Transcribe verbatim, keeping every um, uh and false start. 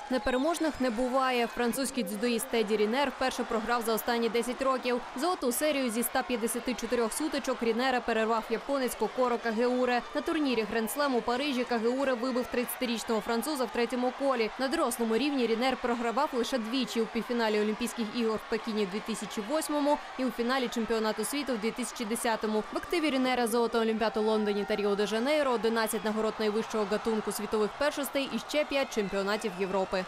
Непереможних не буває. Французький дзюдоїст Теді Рінер вперше програв за останні десять років. Золоту серію зі ста п'ятдесяти чотирьох сутичок Рінера перервав японець Кокоро Кагеуре. На турнірі Гранд-слем у Парижі Кагеуре вибив тридцятирічного француза в третьому колі. На дорослому рівні Рінер програвав лише двічі – у півфіналі Олімпійських ігор в Пекіні в дві тисячі восьмому і у фіналі чемпіонату світу в дві тисячі десятому. В активі Рінера золото Олімпіад у Лондоні та Ріо-де-Жанейро, одинадцять нагород найвищого гатунку світових першостей і ще п'ять чемпіонатів Європи.